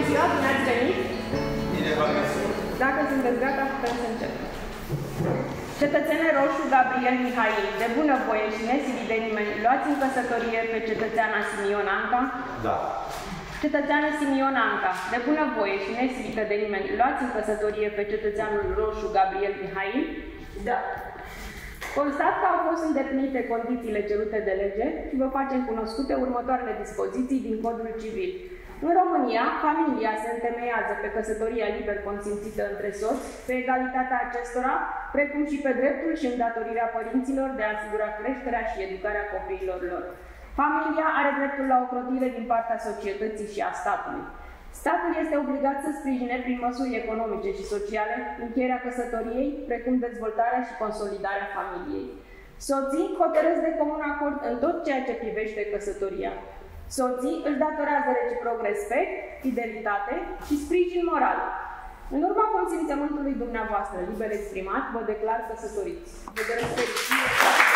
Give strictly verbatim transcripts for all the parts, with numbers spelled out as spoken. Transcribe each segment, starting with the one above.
ziua, bine ați venit! Bine v-am găsit! Dacă sunteți gata, putem să începem. Cetățene Roșu Gabriel Mihail, de bună voie și nesilit de nimeni, luați în căsătorie pe cetățeana Simion Anca? Da. Cetățeană Simion Anca, de bună voie și nesilită de nimeni, luați în căsătorie pe cetățeanul Roșu Gabriel Mihail? Da. Constat că au fost îndeplinite condițiile cerute de lege și vă facem cunoscute următoarele dispoziții din Codul Civil. În România, familia se întemeiază pe căsătoria liber consimțită între soți, pe egalitatea acestora, precum și pe dreptul și îndatorirea părinților de a asigura creșterea și educarea copiilor lor. Familia are dreptul la ocrotire din partea societății și a statului. Statul este obligat să sprijine prin măsuri economice și sociale încheierea căsătoriei, precum dezvoltarea și consolidarea familiei. Soții hotărăsc de comun acord în tot ceea ce privește căsătoria. Soții își datorează reciproc respect, fidelitate și sprijin moral. În urma consimțământului dumneavoastră liber exprimat, vă declar căsătoriți. Vă doresc fericire!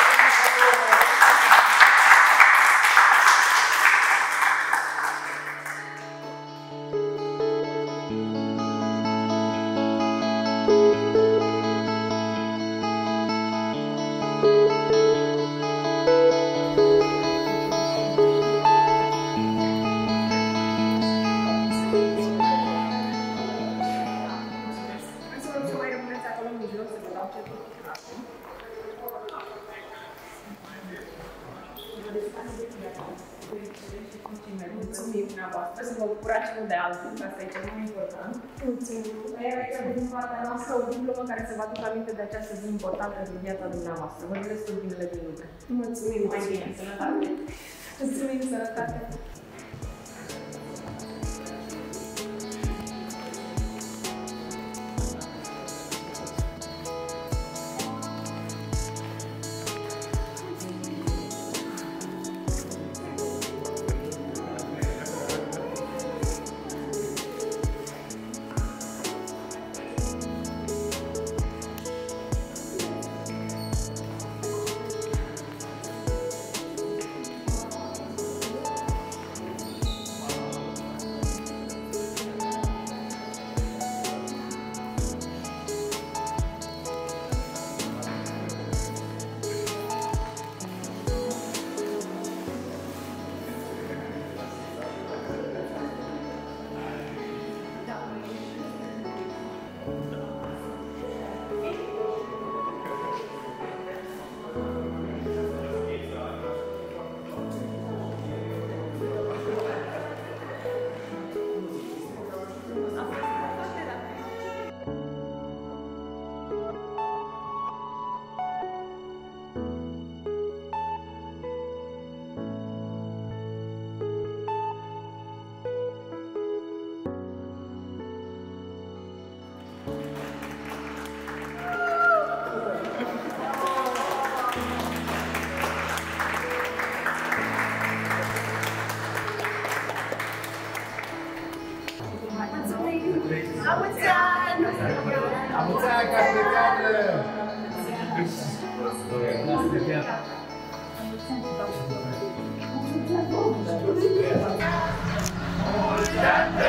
Mulțumim dumneavoastră, să vă bucurați și de alții, că asta e cel mai important. Mulțumim. Iar aici, din partea noastră, o diplomă care să vă aducă aminte de această zi importantă din viața dumneavoastră. Vă doresc tot binele din lume. Mulțumim. Mai bine, sănătate. Mulțumim, sănătate. La mulți ani! La mulți ani, capitană! Mulți ani!